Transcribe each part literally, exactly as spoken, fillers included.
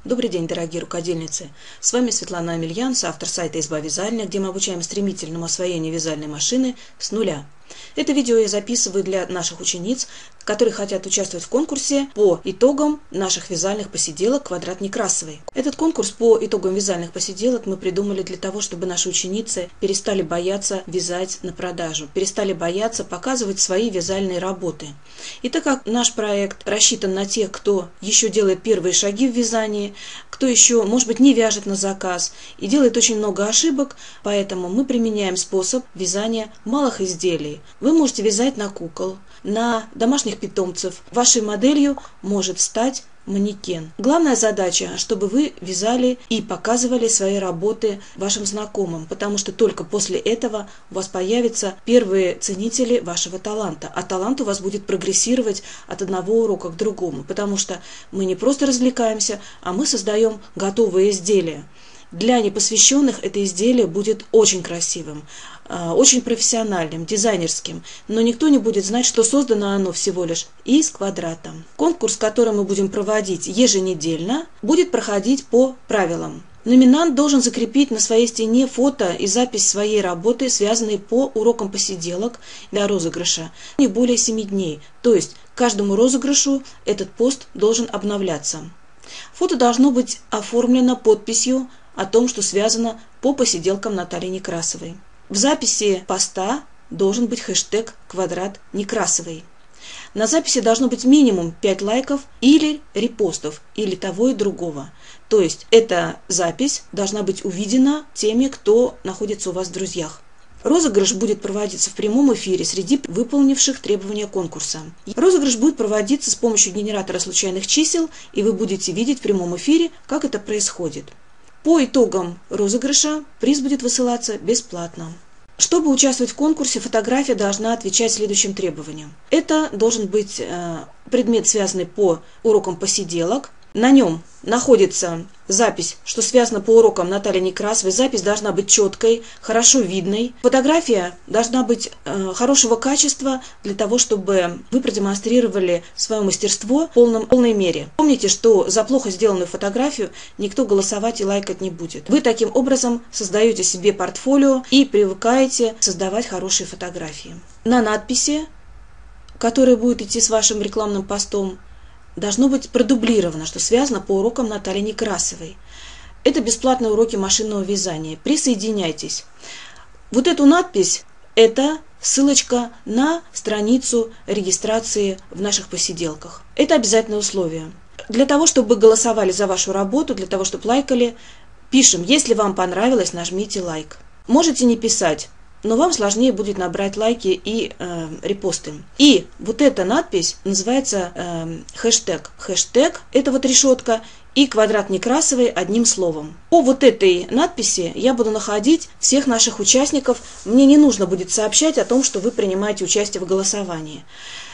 Добрый день, дорогие рукодельницы! С вами Светлана Амельянс, автор сайта «Изба вязальня», где мы обучаем стремительному освоению вязальной машины с нуля. Это видео я записываю для наших учениц, которые хотят участвовать в конкурсе по итогам наших вязальных посиделок «Квадрат Некрасовый». Этот конкурс по итогам вязальных посиделок мы придумали для того, чтобы наши ученицы перестали бояться вязать на продажу, перестали бояться показывать свои вязальные работы. И так как наш проект рассчитан на тех, кто еще делает первые шаги в вязании, кто еще, может быть, не вяжет на заказ и делает очень много ошибок, поэтому мы применяем способ вязания малых изделий. Вы можете вязать на кукол, на домашних питомцев. Вашей моделью может стать манекен. Главная задача, чтобы вы вязали и показывали свои работы вашим знакомым, потому что только после этого у вас появятся первые ценители вашего таланта, а талант у вас будет прогрессировать от одного урока к другому, потому что мы не просто развлекаемся, а мы создаем готовые изделия. Для непосвященных это изделие будет очень красивым, очень профессиональным, дизайнерским, но никто не будет знать, что создано оно всего лишь из квадрата. Конкурс, который мы будем проводить еженедельно, будет проходить по правилам. Номинант должен закрепить на своей стене фото и запись своей работы, связанные по урокам посиделок для розыгрыша, не более семи дней, то есть каждому розыгрышу этот пост должен обновляться. Фото должно быть оформлено подписью о том, что связано по посиделкам Натальи Некрасовой. В записи поста должен быть хэштег «Квадрат Некрасовый». На записи должно быть минимум пять лайков или репостов, или того и другого. То есть эта запись должна быть увидена теми, кто находится у вас в друзьях. Розыгрыш будет проводиться в прямом эфире среди выполнивших требования конкурса. Розыгрыш будет проводиться с помощью генератора случайных чисел, и вы будете видеть в прямом эфире, как это происходит. По итогам розыгрыша приз будет высылаться бесплатно. Чтобы участвовать в конкурсе, фотография должна отвечать следующим требованиям. Это должен быть э, предмет, связанный по урокам посиделок. На нем находится запись, что связано по урокам Натальи Некрасовой. Запись должна быть четкой, хорошо видной. Фотография должна быть э, хорошего качества для того, чтобы вы продемонстрировали свое мастерство в полном, полной мере. Помните, что за плохо сделанную фотографию никто голосовать и лайкать не будет. Вы таким образом создаете себе портфолио и привыкаете создавать хорошие фотографии. На надписи, которая будет идти с вашим рекламным постом, должно быть продублировано, что связано по урокам Натальи Некрасовой. Это бесплатные уроки машинного вязания. Присоединяйтесь. Вот эту надпись – это ссылочка на страницу регистрации в наших посиделках. Это обязательное условие. Для того, чтобы голосовали за вашу работу, для того, чтобы лайкали, пишем: если вам понравилось, нажмите лайк. Можете не писать, но вам сложнее будет набрать лайки и э, репосты. И вот эта надпись называется э, хэштег. Хэштег – это вот решетка, и «Квадрат Некрасовый» одним словом. По вот этой надписи я буду находить всех наших участников. Мне не нужно будет сообщать о том, что вы принимаете участие в голосовании.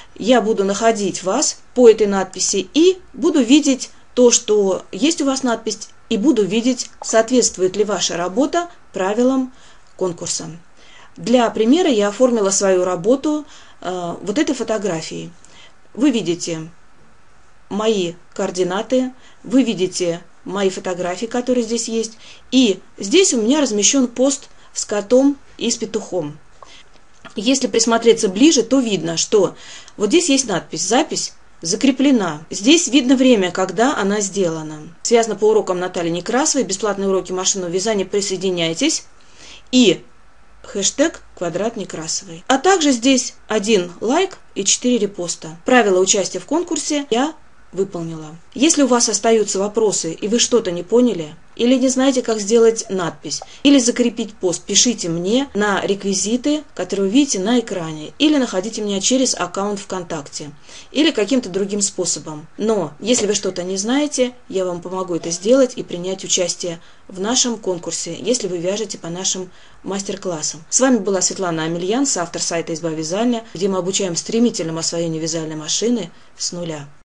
Я буду находить вас по этой надписи и буду видеть то, что есть у вас надпись, и буду видеть, соответствует ли ваша работа правилам конкурса. Для примера я оформила свою работу э, вот этой фотографией. Вы видите мои координаты, вы видите мои фотографии, которые здесь есть. И здесь у меня размещен пост с котом и с петухом. Если присмотреться ближе, то видно, что вот здесь есть надпись «Запись закреплена». Здесь видно время, когда она сделана. Связано по урокам Натальи Некрасовой, бесплатные уроки машинного вязания, присоединяйтесь. И хэштег «Квадрат Некрасовый». А также здесь один лайк и четыре репоста. Правила участия в конкурсе я выполнила. Если у вас остаются вопросы и вы что-то не поняли, или не знаете, как сделать надпись, или закрепить пост, пишите мне на реквизиты, которые вы видите на экране, или находите меня через аккаунт ВКонтакте, или каким-то другим способом. Но если вы что-то не знаете, я вам помогу это сделать и принять участие в нашем конкурсе, если вы вяжете по нашим мастер-классам. С вами была Светлана Амельянс, автор сайта «Изба вязальня», где мы обучаем стремительному освоению вязальной машины с нуля.